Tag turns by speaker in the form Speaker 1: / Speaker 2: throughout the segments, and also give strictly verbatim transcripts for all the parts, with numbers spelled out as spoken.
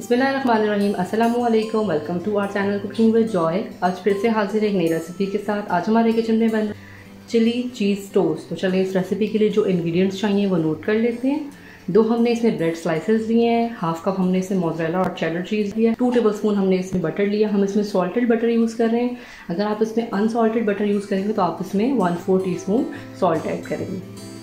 Speaker 1: बिस्मिल्लाहिर्रहमानिर्रहीम, अस्सलामु अलैकुम। Welcome to our channel cooking with Joy. आज फिर से हाजिर है एक नई रेसिपी के साथ। आज हमारे किचन में बन चिली चीज़ टोस्ट। तो चलिए इस रेसिपी के लिए जो इंग्रेडिएंट्स चाहिए वो नोट कर लेते हैं। दो हमने इसमें ब्रेड स्लाइसेस लिए हैं, हाफ कप हमने इसमें मोज़रेला और चेडर चीज़ लिया, टू टेबलस्पून हमने इसमें बटर लिया। हम इसमें सॉल्टेड बटर यूज़ कर रहे हैं। अगर आप इसमें अनसॉल्टेड बटर यूज़ करेंगे तो आप इसमें one four teaspoon salt add करेंगे।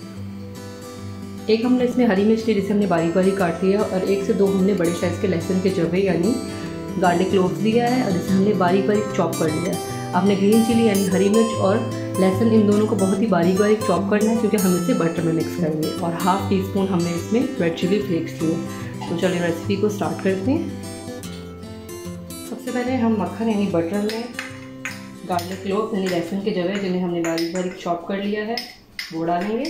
Speaker 1: एक हमने इसमें हरी मिर्च ली जिसे हमने बारीक बारीक काट लिया, और एक से दो हमने बड़े साइज़ के लहसुन के जवे यानी गार्लिक क्लोव्स लिया है और जिसे हमने बारीक बारीक चॉप कर लिया है। आपने ग्रीन चिली यानी हरी मिर्च और लहसुन इन दोनों को बहुत ही बारीक बारीक चॉप करना है क्योंकि हम इसे बटर में मिक्स करेंगे। और हाफ टी स्पून हमने इसमें रेड चिली फ्लेक्स लिए। तो चलिए रेसिपी को स्टार्ट करते हैं। सबसे पहले हम मक्खन यानी बटर में गार्लिक क्लोव्स यानी लहसुन के जवे जिन्हें हमने बारीक बारीक चॉप कर लिया है वो डालेंगे।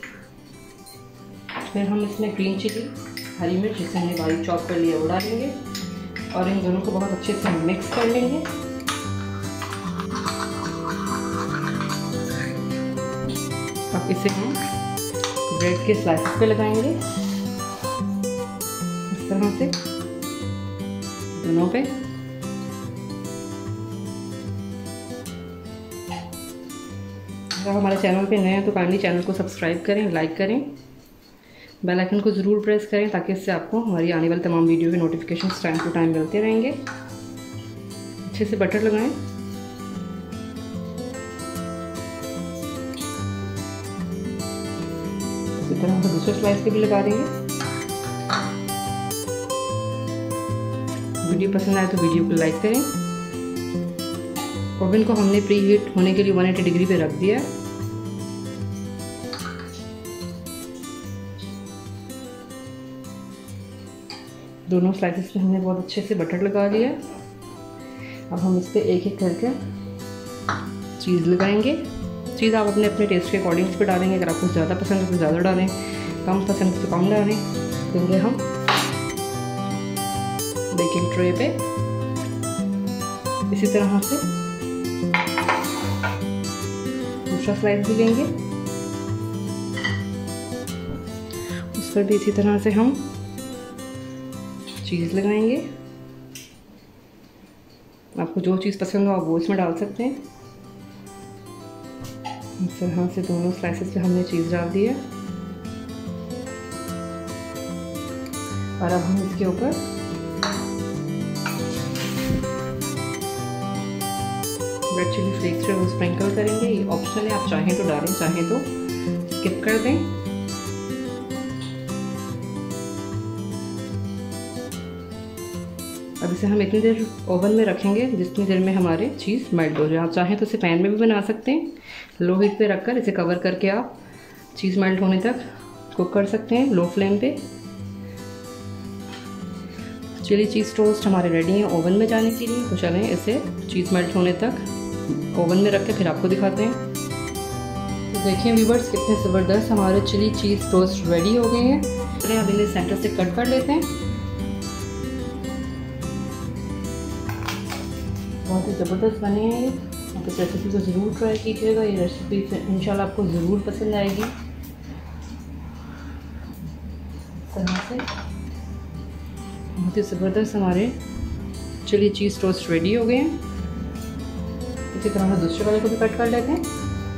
Speaker 1: फिर हम इसमें ग्रीन चिली हरी मिर्च जिसे हमने बारीक चॉप कर लिया वो डालेंगे और इन दोनों को बहुत अच्छे से मिक्स कर लेंगे। अब इसे हम ब्रेड के स्लाइसेस पे लगाएंगे इस तरह से दोनों पे। अगर हमारे चैनल पे नए हैं तो काइंडली चैनल को सब्सक्राइब करें, लाइक करें, बेल आइकन को ज़रूर प्रेस करें ताकि इससे आपको हमारी आने वाली तमाम वीडियो के नोटिफिकेशन टाइम टू टाइम मिलते रहेंगे। अच्छे से बटर लगाएं। इसी तरह हम दूसरे स्लाइस पे भी लगा देंगे। वीडियो पसंद आए तो वीडियो को लाइक करें। ओवन को हमने प्री हीट होने के लिए एक सौ अस्सी डिग्री पे रख दिया है। दोनों स्लाइसेस पे हमने बहुत अच्छे से बटर लगा लिया। अब हम इस पर एक एक करके चीज़ लगाएंगे। चीज़ आप अपने अपने टेस्ट के अकॉर्डिंग इस पर डालेंगे। अगर आपको ज़्यादा पसंद है तो ज़्यादा डालें, कम पसंद है तो कम डालें। देंगे हम बेकिंग ट्रे पे इसी तरह से दूसरा स्लाइस भी लेंगे, उस पर भी इसी तरह से हम चीज़ लगाएंगे। आपको जो चीज़ पसंद हो आप वो इसमें डाल सकते हैं। इस तरह से दोनों स्लाइसेस पे हमने चीज़ डाल दी है और अब हम इसके ऊपर रेड चिली फ्लेक्स जो स्प्रिंकल करेंगे। ये ऑप्शनल है, आप चाहें तो डालें, चाहें तो स्किप कर दें। अब इसे हम इतनी देर ओवन में रखेंगे जितनी देर में हमारे चीज़ मेल्ट हो जाए। आप चाहें तो इसे पैन में भी बना सकते हैं। लो हीट पे रखकर इसे कवर करके आप चीज़ मेल्ट होने तक कुक कर सकते हैं लो फ्लेम पे। चिली चीज़ टोस्ट हमारे रेडी हैं ओवन में जाने के लिए। तो चलें इसे चीज़ मेल्ट होने तक ओवन में रख के फिर आपको दिखाते हैं। तो देखिए व्यूअर्स कितने ज़बरदस्त हमारे चिली चीज़ टोस्ट रेडी हो गए हैं। चलें अब इन्हें सेंटर से कट कर लेते हैं। बहुत ही ज़बरदस्त बने हैं ये। आप इस रेसिपी को ज़रूर ट्राई कीजिएगा। ये रेसिपी इंशाल्लाह आपको ज़रूर पसंद आएगी। इस तरह से बहुत ही ज़बरदस्त हमारे चिली चीज़ टोस्ट रेडी हो गए हैं। इसी तरह हम दूसरे वाले को भी कट कर लेते हैं।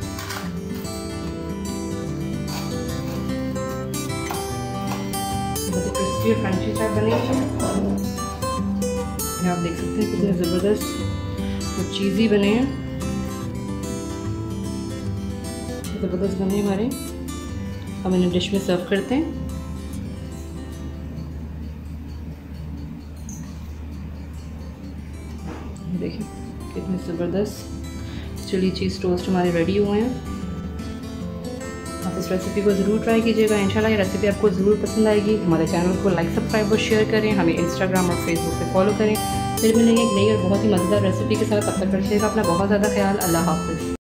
Speaker 1: बहुत ही क्रिस्पी और क्रंची टाइप बने हैं। आप देख सकते हैं कितने ज़बरदस्त और चीज़ी बने हैं, ज़बरदस्त बने हमारे। हम इन्हें डिश में सर्व करते हैं। देखिए कितने ज़बरदस्त चिली चीज़ टोस्ट हमारे रेडी हुए हैं। आप इस रेसिपी को ज़रूर ट्राई कीजिएगा। इंशाल्लाह ये रेसिपी आपको ज़रूर पसंद आएगी। हमारे चैनल को लाइक सब्सक्राइब और शेयर करें। हमें इंस्टाग्राम और फेसबुक पे फॉलो करें। फिर मिलेंगे एक नई और बहुत ही मज़ेदार रेसिपी के साथ। तब तक रखिएगा अपना बहुत ज़्यादा ख्याल। अल्लाह हाफ़िज़।